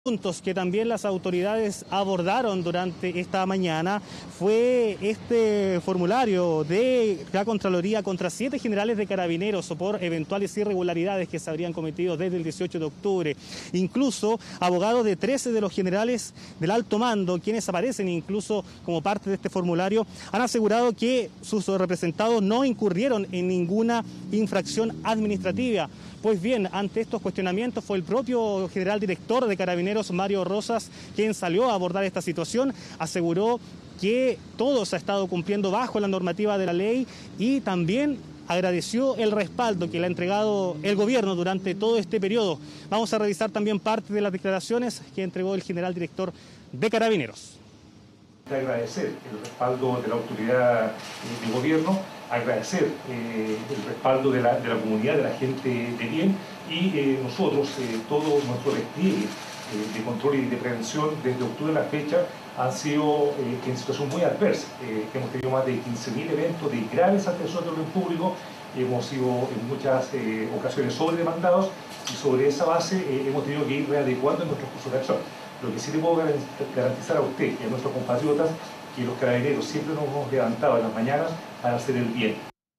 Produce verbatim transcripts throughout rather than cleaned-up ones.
Puntos que también las autoridades abordaron durante esta mañana fue este formulario de la Contraloría contra siete generales de Carabineros por eventuales irregularidades que se habrían cometido desde el dieciocho de octubre. Incluso abogados de trece de los generales del alto mando, quienes aparecen incluso como parte de este formulario, han asegurado que sus representados no incurrieron en ninguna infracción administrativa. Pues bien, ante estos cuestionamientos fue el propio general director de Carabineros, Mario Rosas, quien salió a abordar esta situación, aseguró que todo se ha estado cumpliendo bajo la normativa de la ley y también agradeció el respaldo que le ha entregado el gobierno durante todo este periodo. Vamos a revisar también parte de las declaraciones que entregó el general director de Carabineros. Agradecer el respaldo de la autoridad de gobierno, agradecer eh, el respaldo de la, de la comunidad, de la gente de bien y eh, nosotros, eh, todo nuestro despliegue eh, de control y de prevención desde octubre a la fecha han sido eh, en situación muy adversa. Eh, hemos tenido más de quince mil eventos de graves alteraciones de orden público, hemos sido en muchas eh, ocasiones sobredemandados y sobre esa base eh, hemos tenido que ir readecuando nuestros cursos de acción. Lo que sí le puedo garantizar a usted y a nuestros compatriotas que los carabineros siempre nos hemos levantado en las mañanas para hacer el bien.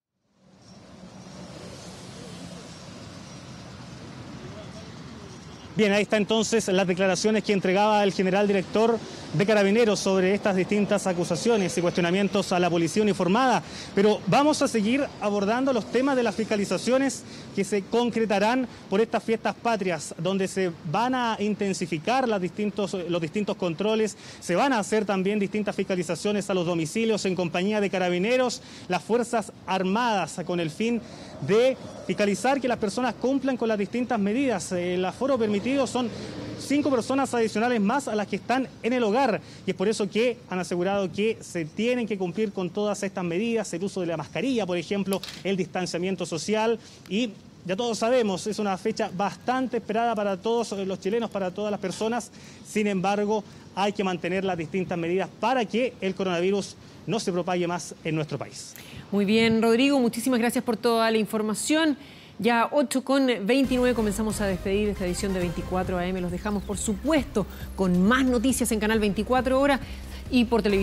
Bien, ahí está entonces las declaraciones que entregaba el general director de Carabineros sobre estas distintas acusaciones y cuestionamientos a la policía uniformada. Pero vamos a seguir abordando los temas de las fiscalizaciones que se concretarán por estas fiestas patrias, donde se van a intensificar las distintos, los distintos controles, se van a hacer también distintas fiscalizaciones a los domicilios en compañía de Carabineros, las Fuerzas Armadas, con el fin de fiscalizar que las personas cumplan con las distintas medidas. El aforo permitido son cinco personas adicionales más a las que están en el hogar y es por eso que han asegurado que se tienen que cumplir con todas estas medidas, el uso de la mascarilla, por ejemplo, el distanciamiento social y ya todos sabemos, es una fecha bastante esperada para todos los chilenos, para todas las personas. Sin embargo, hay que mantener las distintas medidas para que el coronavirus no se propague más en nuestro país. Muy bien, Rodrigo, muchísimas gracias por toda la información. Ya ocho con veintinueve comenzamos a despedir esta edición de veinticuatro A M. Los dejamos, por supuesto, con más noticias en Canal veinticuatro Horas y por televisión.